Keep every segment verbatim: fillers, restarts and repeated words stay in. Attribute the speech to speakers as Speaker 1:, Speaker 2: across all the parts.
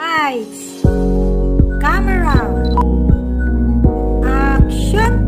Speaker 1: Lights, camera, action!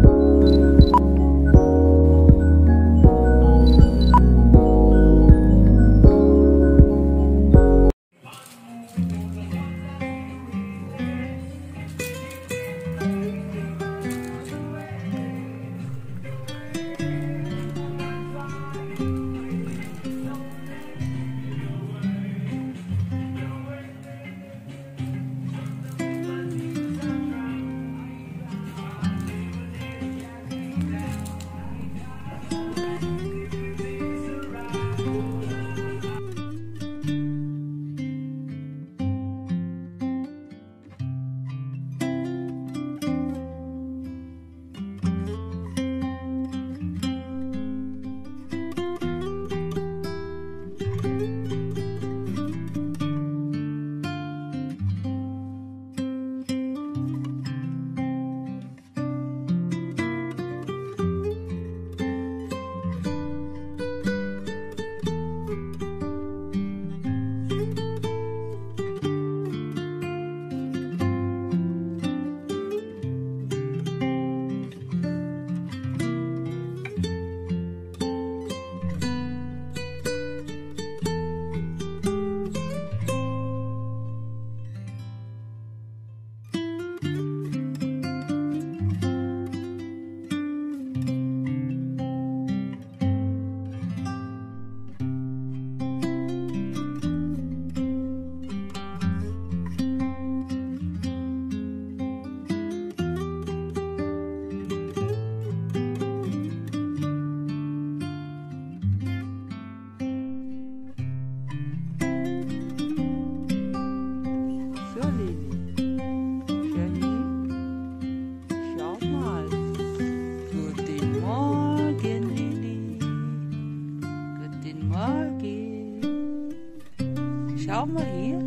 Speaker 2: Schau mal hier.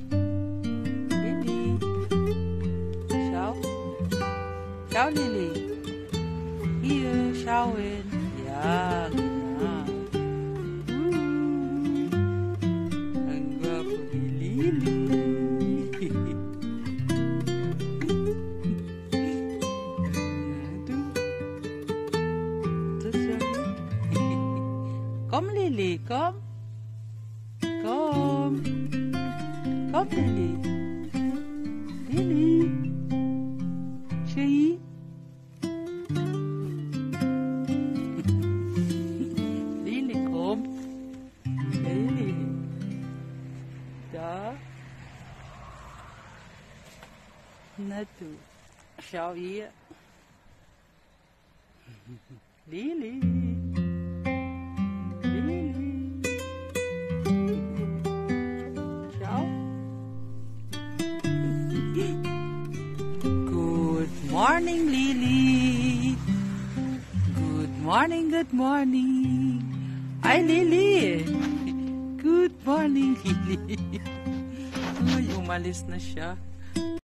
Speaker 2: Lili. Schau. Schau, Lili. Hier, schauen. Ja, genau. Uh, ein Gwapo wie Lili. Ja, du. Komm, Lili, komm. Komm. Komm, Lili. Lili. S H I Lili, komm. Lili. Da. Na du. Schau hier. Lili. Morning, Lili. Good morning, good morning. Hi, Lili. Good morning, Lili. Ay, umalis na siya.